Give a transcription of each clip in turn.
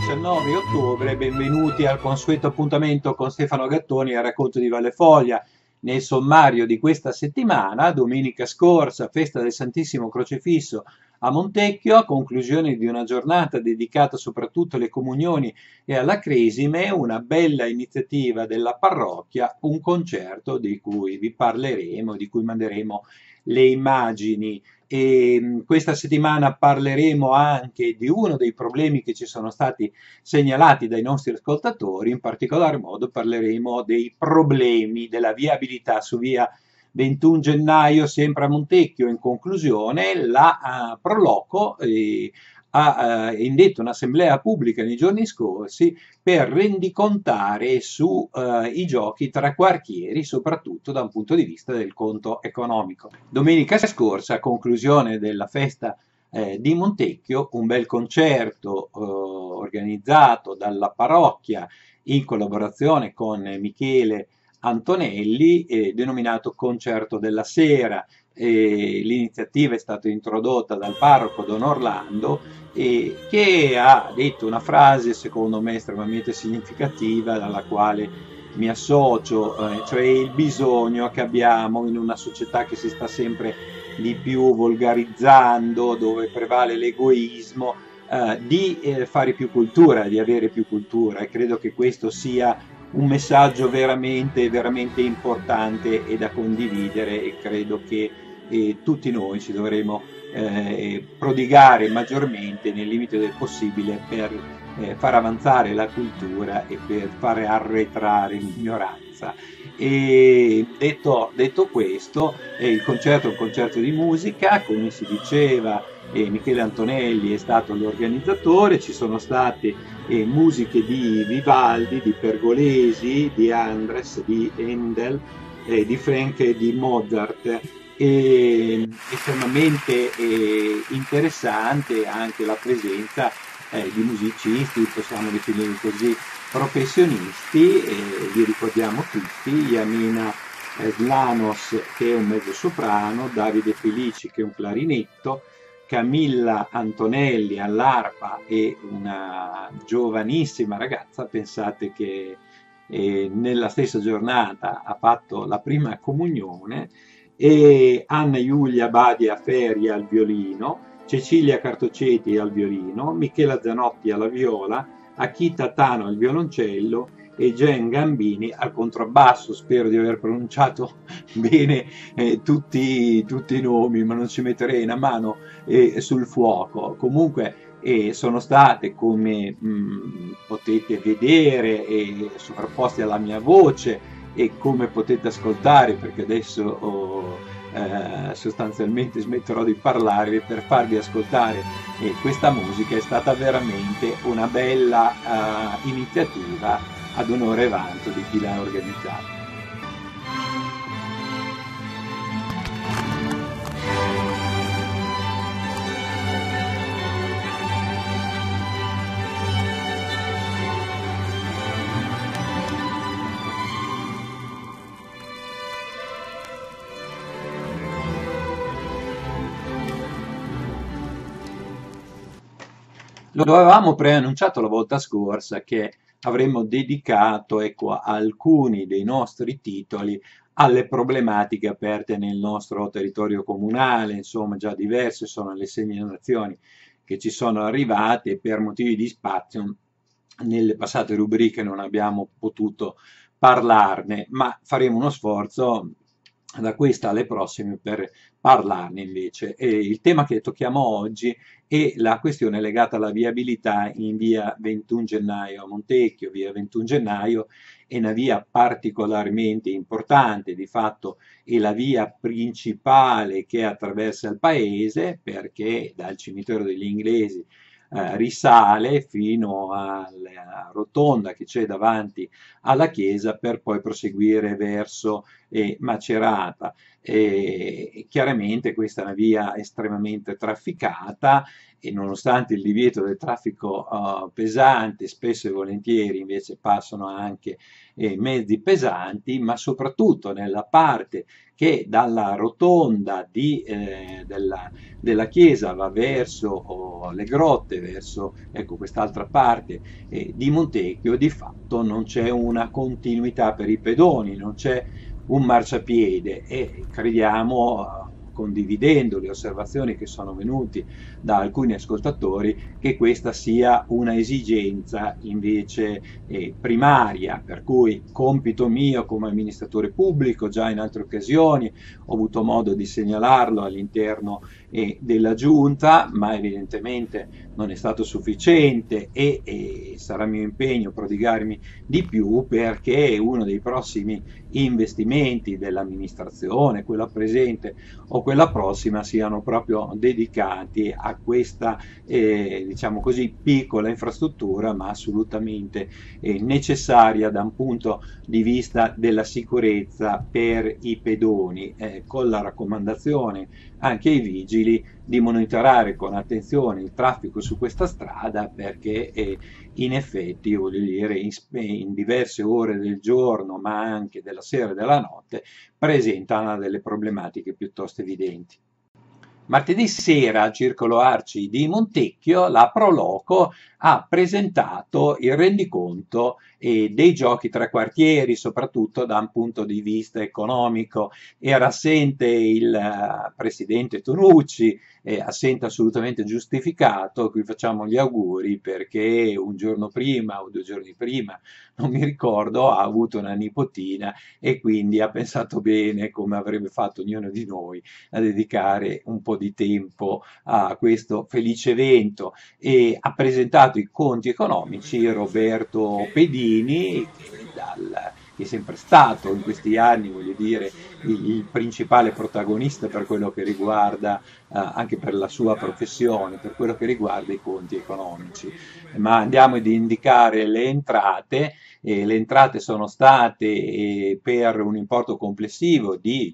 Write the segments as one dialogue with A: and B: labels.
A: 19 ottobre, benvenuti al consueto appuntamento con Stefano Gattoni al racconto di Valle Foglia. Nel sommario di questa settimana, domenica scorsa, festa del Santissimo Crocefisso a Montecchio, a conclusione di una giornata dedicata soprattutto alle comunioni e alla cresime, una bella iniziativa della parrocchia, un concerto di cui vi parleremo, di cui manderemo le immagini. E questa settimana parleremo anche di uno dei problemi che ci sono stati segnalati dai nostri ascoltatori, in particolar modo parleremo dei problemi della viabilità su via 21 gennaio, sempre a Montecchio. In conclusione, la Proloco ha indetto un'assemblea pubblica nei giorni scorsi per rendicontare su i giochi tra quartieri, soprattutto da un punto di vista del conto economico. Domenica scorsa, a conclusione della festa di Montecchio, un bel concerto organizzato dalla parrocchia in collaborazione con Michele Antonelli, denominato Concerto della Sera. L'iniziativa è stata introdotta dal parroco Don Orlando, che ha detto una frase secondo me estremamente significativa, dalla quale mi associo, cioè il bisogno che abbiamo in una società che si sta sempre di più volgarizzando, dove prevale l'egoismo, di fare più cultura, di avere più cultura, e credo che questo sia un messaggio veramente, veramente importante e da condividere, e credo che tutti noi ci dovremo prodigare maggiormente nel limite del possibile per far avanzare la cultura e per fare arretrare l'ignoranza. E detto questo, il concerto è un concerto di musica, come si diceva, Michele Antonelli è stato l'organizzatore, ci sono state musiche di Vivaldi, di Pergolesi, di Andres, di Handel, di Frank e di Mozart. Estremamente interessante anche la presenza di musicisti, possiamo definire così, professionisti, li ricordiamo tutti: Janina Slanos, che è un mezzosoprano, Davide Felici, che è un clarinetto, Camilla Antonelli all'arpa e una giovanissima ragazza, pensate che nella stessa giornata ha fatto la prima comunione, e Anna Giulia Badia Feria al violino, Cecilia Cartoceti al violino, Michela Zanotti alla viola, Akita Tano al violoncello e Jen Gambini al contrabbasso. Spero di aver pronunciato bene tutti i nomi, ma non ci metterei una mano sul fuoco. Comunque sono state, come potete vedere, sovrapposte alla mia voce, e come potete ascoltare, perché adesso sostanzialmente smetterò di parlare per farvi ascoltare questa musica. È stata veramente una bella iniziativa ad onore e vanto di chi l'ha organizzata. Lo avevamo preannunciato la volta scorsa che avremmo dedicato, ecco, alcuni dei nostri titoli alle problematiche aperte nel nostro territorio comunale. Insomma, già diverse sono le segnalazioni che ci sono arrivate, e per motivi di spazio nelle passate rubriche non abbiamo potuto parlarne, ma faremo uno sforzo da questa alle prossime per parlarne invece. Il tema che tocchiamo oggi è la questione legata alla viabilità in via 21 gennaio a Montecchio. Via 21 gennaio è una via particolarmente importante, di fatto è la via principale che attraversa il paese, perché dal cimitero degli Inglesi risale fino alla rotonda che c'è davanti alla chiesa, per poi proseguire verso Macerata. Chiaramente questa è una via estremamente trafficata e nonostante il divieto del traffico pesante, spesso e volentieri invece passano anche mezzi pesanti, ma soprattutto nella parte che dalla rotonda della chiesa va verso le grotte, verso ecco, quest'altra parte di Montecchio, di fatto non c'è una continuità per i pedoni, non c'è un marciapiede e crediamo, condividendo le osservazioni che sono venute da alcuni ascoltatori, che questa sia una esigenza invece primaria, per cui compito mio come amministratore pubblico, già in altre occasioni ho avuto modo di segnalarlo all'interno della giunta, ma evidentemente non è stato sufficiente e sarà mio impegno prodigarmi di più perché uno dei prossimi investimenti dell'amministrazione, quella presente o quella prossima, siano proprio dedicati a questa diciamo così piccola infrastruttura ma assolutamente necessaria da un punto di vista della sicurezza per i pedoni, con la raccomandazione anche ai vigili di monitorare con attenzione il traffico su questa strada perché in effetti, voglio dire, in diverse ore del giorno, ma anche della sera e della notte, presentano delle problematiche piuttosto evidenti. Martedì sera al Circolo Arci di Montecchio la Proloco ha presentato il rendiconto dei giochi tra quartieri, soprattutto da un punto di vista economico. Era assente il presidente Tonucci, assente assolutamente giustificato, a cui facciamo gli auguri perché un giorno prima o 2 giorni prima, non mi ricordo, ha avuto una nipotina e quindi ha pensato bene, come avrebbe fatto ognuno di noi, a dedicare un po' di tempo a questo felice evento e ha presentato i conti economici Roberto Pedini che è sempre stato in questi anni, voglio dire, il principale protagonista per quello che riguarda, anche per la sua professione, per quello che riguarda i conti economici. Ma andiamo ad indicare le entrate. Le entrate sono state per un importo complessivo di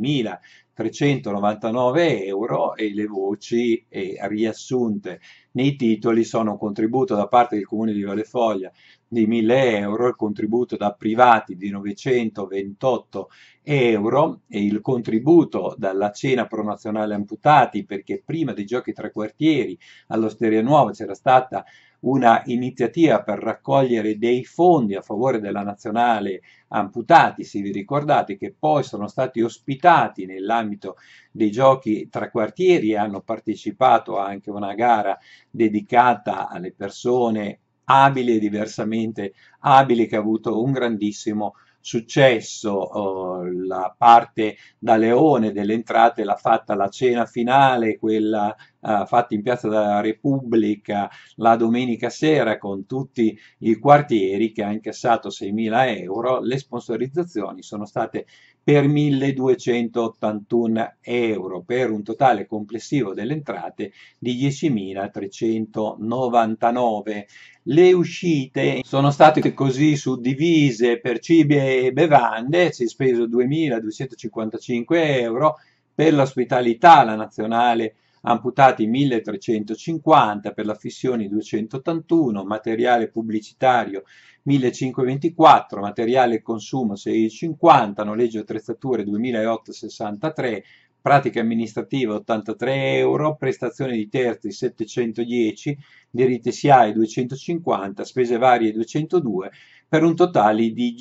A: 10.399 euro e le voci riassunte nei titoli sono un contributo da parte del Comune di Valefoglia di 1.000 euro, il contributo da privati di 928 euro e il contributo dalla Cena Pro Nazionale Amputati, perché prima dei Giochi Tre Quartieri all'Osteria Nuova c'era stata una iniziativa per raccogliere dei fondi a favore della Nazionale Amputati, se vi ricordate, che poi sono stati ospitati nell'ambito dei Giochi Tre Quartieri e hanno partecipato anche a una gara dedicata alle persone abili e diversamente abili, che ha avuto un grandissimo successo. La parte da leone delle entrate l'ha fatta la cena finale, quella fatta in Piazza della Repubblica la domenica sera con tutti i quartieri, che ha incassato 6.000 euro. Le sponsorizzazioni sono state per 1.281 euro, per un totale complessivo delle entrate di 10.399. Le uscite sono state così suddivise per cibi e bevande, si è speso 2.255 euro, per l'ospitalità la nazionale amputati 1.350, per la fissioni 281, materiale pubblicitario 1.524, materiale consumo 650, noleggio attrezzature 2.863, pratiche amministrative 83 euro, prestazioni di terzi 710, diritti SIAE 250, spese varie 202, per un totale di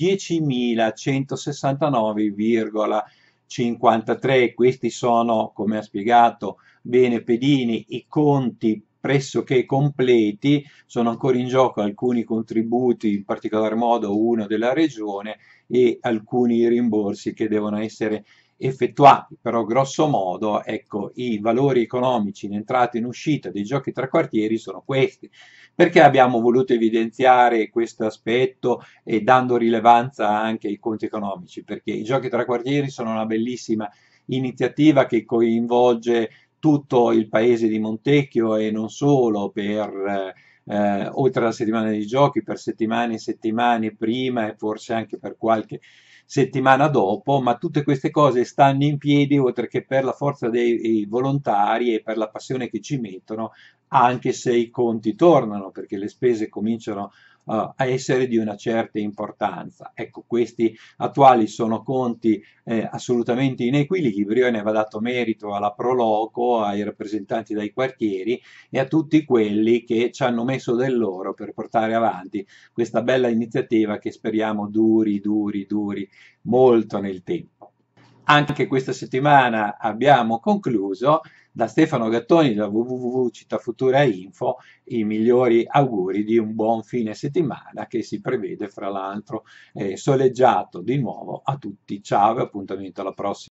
A: 10.169,53. Questi sono, come ha spiegato bene Pedini, i conti pressoché completi. Sono ancora in gioco alcuni contributi, in particolar modo uno della regione, e alcuni rimborsi che devono essere effettuati, però grosso modo ecco, i valori economici in entrata e in uscita dei giochi tre quartieri sono questi. Perché abbiamo voluto evidenziare questo aspetto e dando rilevanza anche ai conti economici? Perché i giochi tre quartieri sono una bellissima iniziativa che coinvolge tutto il paese di Montecchio e non solo, per oltre alla settimana dei giochi, per settimane e settimane prima e forse anche per qualche settimana dopo, ma tutte queste cose stanno in piedi oltre che per la forza dei volontari e per la passione che ci mettono, anche se i conti tornano, perché le spese cominciano a essere di una certa importanza. Ecco, questi attuali sono conti assolutamente in equilibrio e ne va dato merito alla Proloco, ai rappresentanti dai quartieri e a tutti quelli che ci hanno messo del loro per portare avanti questa bella iniziativa che speriamo duri molto nel tempo. Anche questa settimana abbiamo concluso. Da Stefano Gattoni da www.cittafutura info i migliori auguri di un buon fine settimana che si prevede fra l'altro soleggiato di nuovo a tutti. Ciao e appuntamento alla prossima.